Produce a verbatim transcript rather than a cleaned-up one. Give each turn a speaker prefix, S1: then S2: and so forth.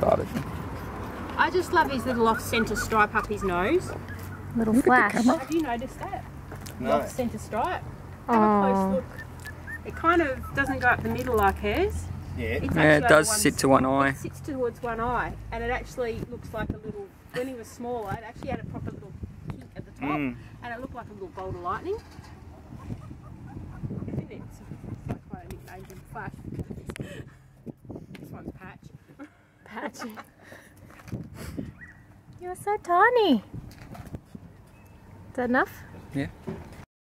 S1: started.
S2: I just love his little off-centre stripe up his nose.
S3: Little flash.
S2: Have you noticed that?
S4: No.
S2: Off-centre stripe.
S3: Oh.
S2: Have a close look. It kind of doesn't go up the middle like hers.
S4: Yeah.
S2: It's
S1: Yeah, it
S2: actually
S1: does
S2: over one
S1: sit to one eye.
S2: It sits towards one eye, and it actually looks like a little. When he was smaller, it actually had a proper little kink at the top,
S1: Mm.
S2: and it looked like a little bolt of lightning. Isn't it? It's like why I nicknamed him Flash. This one's Patch.
S3: Patch. You're so tiny. Is that enough?
S1: Yeah.